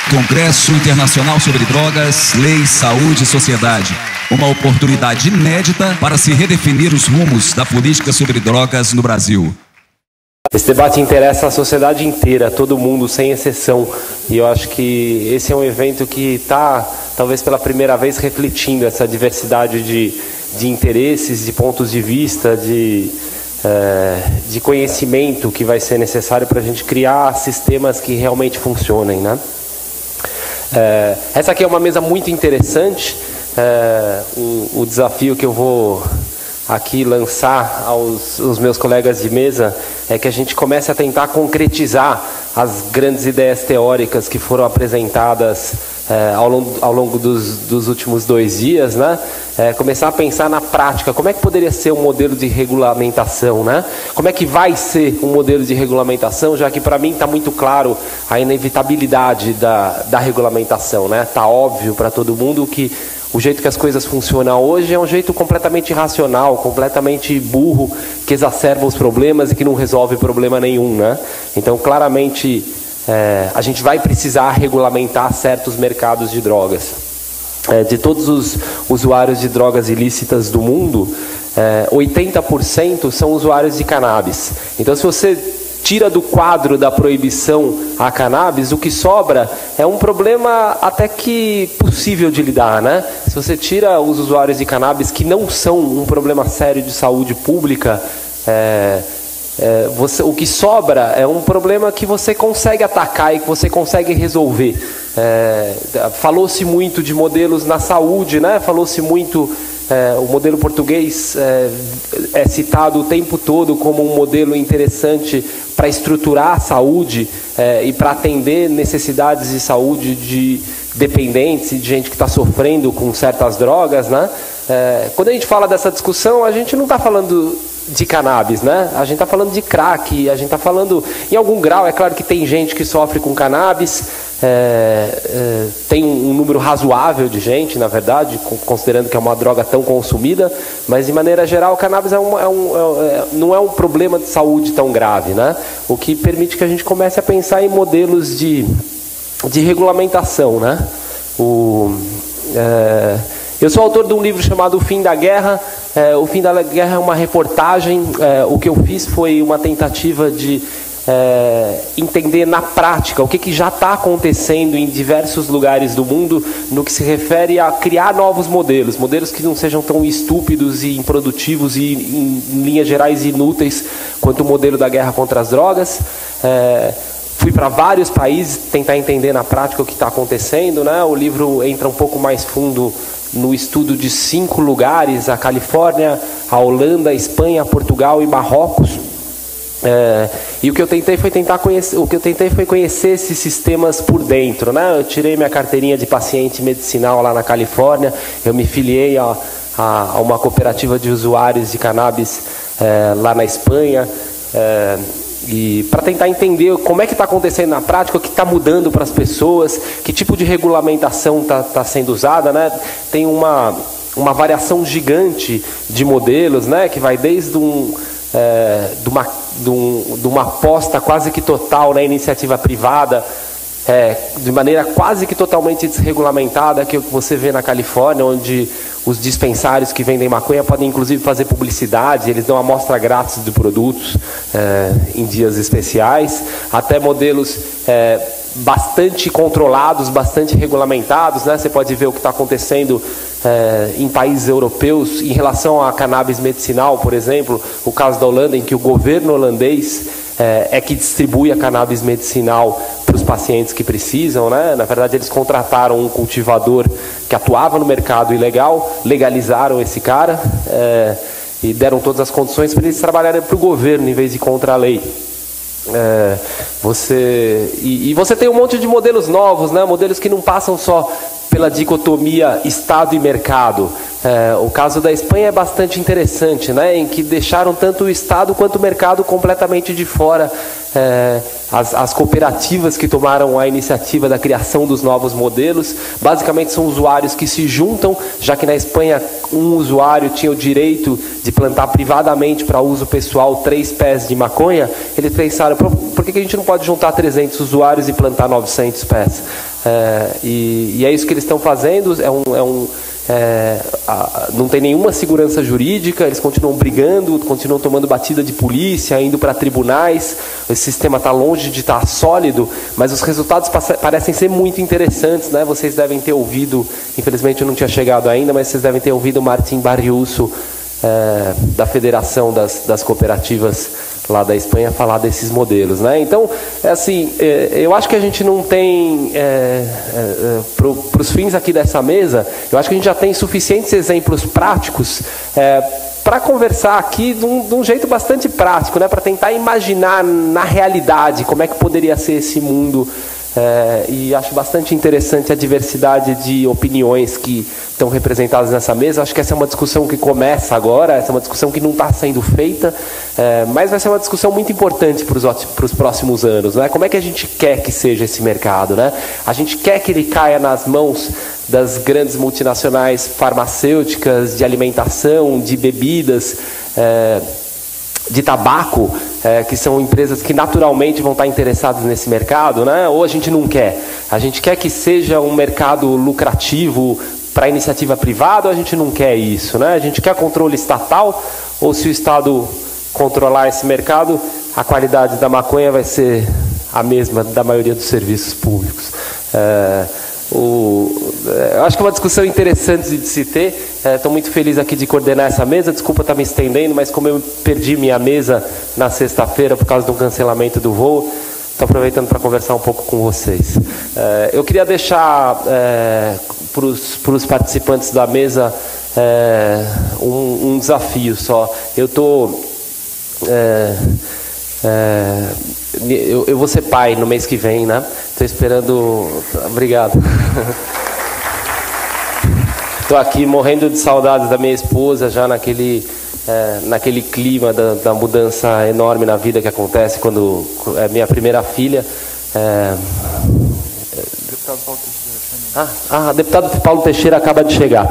Congresso Internacional sobre Drogas, Lei, Saúde e Sociedade. Uma oportunidade inédita para se redefinir os rumos da política sobre drogas no Brasil. Esse debate interessa a sociedade inteira, todo mundo, sem exceção. E eu acho que esse é um evento que está, talvez pela primeira vez, refletindo essa diversidade de interesses, de pontos de vista, de conhecimento que vai ser necessário para a gente criar sistemas que realmente funcionem, né? Essa aqui é uma mesa muito interessante. O desafio que eu vou aqui lançar aos meus colegas de mesa é que a gente comece a tentar concretizar as grandes ideias teóricas que foram apresentadas ao longo dos últimos 2 dias, né? Começar a pensar na prática, como é que poderia ser um modelo de regulamentação, né? Como é que vai ser um modelo de regulamentação, já que para mim está muito claro a inevitabilidade da regulamentação, né? Está óbvio para todo mundo que o jeito que as coisas funcionam hoje é um jeito completamente irracional, completamente burro, que exacerba os problemas e que não resolve problema nenhum, né? Então, claramente, a gente vai precisar regulamentar certos mercados de drogas. De todos os usuários de drogas ilícitas do mundo, 80% são usuários de cannabis. Então, se você tira do quadro da proibição a cannabis, o que sobra é um problema até que possível de lidar, né? Se você tira os usuários de cannabis, que não são um problema sério de saúde pública, o que sobra é um problema que você consegue atacar e que você consegue resolver. Falou-se muito de modelos na saúde, né? Falou-se muito... o modelo português é citado o tempo todo como um modelo interessante para estruturar a saúde e para atender necessidades de saúde de dependentes e de gente que está sofrendo com certas drogas, né? Quando a gente fala dessa discussão, a gente não está falando de cannabis, né? A gente está falando de crack, a gente está falando, em algum grau, é claro que tem gente que sofre com cannabis, tem um número razoável de gente, na verdade, considerando que é uma droga tão consumida, mas de maneira geral o cannabis não é um problema de saúde tão grave, né? O que permite que a gente comece a pensar em modelos de regulamentação, né? Eu sou autor de um livro chamado O Fim da Guerra. O Fim da Guerra é uma reportagem. O que eu fiz foi uma tentativa de entender na prática o que já está acontecendo em diversos lugares do mundo no que se refere a criar novos modelos que não sejam tão estúpidos e improdutivos e, em linhas gerais, inúteis quanto o modelo da guerra contra as drogas. Fui para vários países tentar entender na prática o que está acontecendo, né? O livro entra um pouco mais fundo no estudo de 5 lugares: a Califórnia, a Holanda, a Espanha, Portugal e Marrocos. E o que eu tentei foi conhecer esses sistemas por dentro, né? Eu tirei minha carteirinha de paciente medicinal lá na Califórnia, eu me filiei a uma cooperativa de usuários de cannabis lá na Espanha, e para tentar entender como é que está acontecendo na prática, o que está mudando para as pessoas, que tipo de regulamentação está sendo usada, né? Tem uma variação gigante de modelos, né? Que vai desde de uma aposta quase que total na iniciativa privada, de maneira quase que totalmente desregulamentada, que você vê na Califórnia, onde os dispensários que vendem maconha podem inclusive fazer publicidade, eles dão amostra grátis de produtos em dias especiais, até modelos bastante controlados, bastante regulamentados, né? Você pode ver o que está acontecendo em países europeus em relação à cannabis medicinal, por exemplo, o caso da Holanda, em que o governo holandês é que distribui a cannabis medicinal para os pacientes que precisam, né? Na verdade, eles contrataram um cultivador que atuava no mercado ilegal, legalizaram esse cara e deram todas as condições para eles trabalharem para o governo em vez de contra a lei. Você tem um monte de modelos novos, né? Modelos que não passam só pela dicotomia Estado e mercado. O caso da Espanha é bastante interessante, né? Em que deixaram tanto o Estado quanto o mercado completamente de fora. As cooperativas que tomaram a iniciativa da criação dos novos modelos, basicamente são usuários que se juntam, já que na Espanha um usuário tinha o direito de plantar privadamente para uso pessoal 3 pés de maconha. Eles pensaram, por que a gente não pode juntar 300 usuários e plantar 900 pés? E é isso que eles estão fazendo. Não tem nenhuma segurança jurídica, eles continuam brigando, continuam tomando batida de polícia, indo para tribunais. Esse sistema está longe de estar sólido, mas os resultados parecem ser muito interessantes, né? Vocês devem ter ouvido, infelizmente eu não tinha chegado ainda, mas vocês devem ter ouvido o Martín Barriuso, da Federação das Cooperativas lá da Espanha, falar desses modelos, né? Então, assim, eu acho que a gente não tem, para os fins aqui dessa mesa, eu acho que a gente já tem suficientes exemplos práticos para conversar aqui de um jeito bastante prático, né? Para tentar imaginar na realidade como é que poderia ser esse mundo. E acho bastante interessante a diversidade de opiniões que estão representadas nessa mesa. Acho que essa é uma discussão que começa agora, essa é uma discussão que não está sendo feita, mas vai ser uma discussão muito importante para os próximos anos, né? Como é que a gente quer que seja esse mercado, né? A gente quer que ele caia nas mãos das grandes multinacionais farmacêuticas, de alimentação, de bebidas, de tabaco, que são empresas que naturalmente vão estar interessadas nesse mercado, né? Ou a gente não quer? A gente quer que seja um mercado lucrativo para a iniciativa privada, ou a gente não quer isso, né? A gente quer controle estatal, ou se o Estado controlar esse mercado, a qualidade da maconha vai ser a mesma da maioria dos serviços públicos. Eu acho que é uma discussão interessante de se ter. Estou muito feliz aqui de coordenar essa mesa. Desculpa estar me estendendo, mas como eu perdi minha mesa na sexta-feira por causa do cancelamento do voo, estou aproveitando para conversar um pouco com vocês. Eu queria deixar para os participantes da mesa um desafio só. Eu vou ser pai no mês que vem, né? Estou esperando... Obrigado. Estou aqui morrendo de saudades da minha esposa, já naquele clima da mudança enorme na vida que acontece quando é minha primeira filha. Deputado Paulo Teixeira. Deputado Paulo Teixeira acaba de chegar.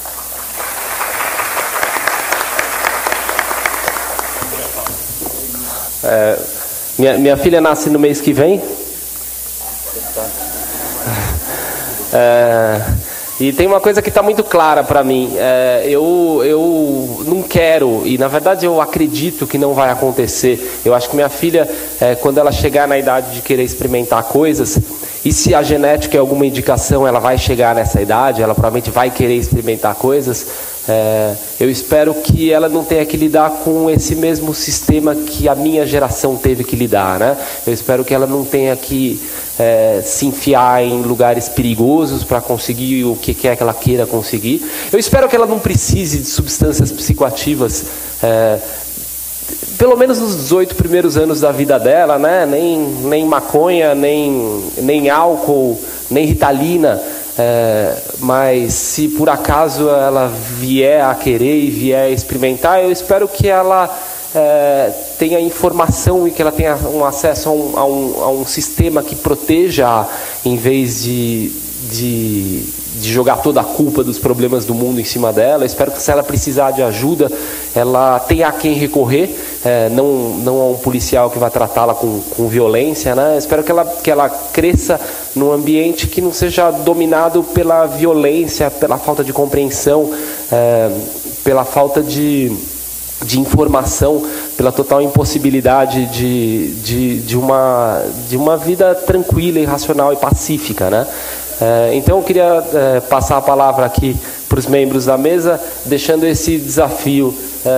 Minha filha nasce no mês que vem. E tem uma coisa que está muito clara para mim. Eu não quero, e na verdade eu acredito que não vai acontecer. Eu acho que minha filha, quando ela chegar na idade de querer experimentar coisas, e se a genética é alguma indicação, ela vai chegar nessa idade, ela provavelmente vai querer experimentar coisas. Eu espero que ela não tenha que lidar com esse mesmo sistema que a minha geração teve que lidar, né? Eu espero que ela não tenha que se enfiar em lugares perigosos para conseguir o que quer que ela queira conseguir. Eu espero que ela não precise de substâncias psicoativas, pelo menos nos 18 primeiros anos da vida dela, né? Nem maconha, nem álcool, nem Ritalina. Mas se por acaso ela vier a querer e vier a experimentar, eu espero que ela tenha informação e que ela tenha um acesso a um sistema que proteja, em vez de jogar toda a culpa dos problemas do mundo em cima dela. Eu espero que, se ela precisar de ajuda, ela tenha a quem recorrer, não a um policial que vai tratá-la com violência, né? Eu espero que ela cresça num ambiente que não seja dominado pela violência, pela falta de compreensão, pela falta de informação, pela total impossibilidade de uma vida tranquila e racional e pacífica, né? Então eu queria passar a palavra aqui para os membros da mesa, deixando esse desafio.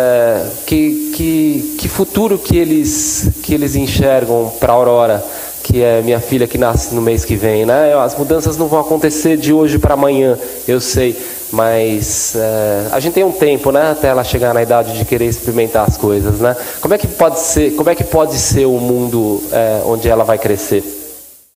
Que futuro que eles enxergam para a Aurora, que é minha filha que nasce no mês que vem, né? As mudanças não vão acontecer de hoje para amanhã, eu sei, mas a gente tem um tempo, né, até ela chegar na idade de querer experimentar as coisas, né? Como é que pode ser o mundo onde ela vai crescer?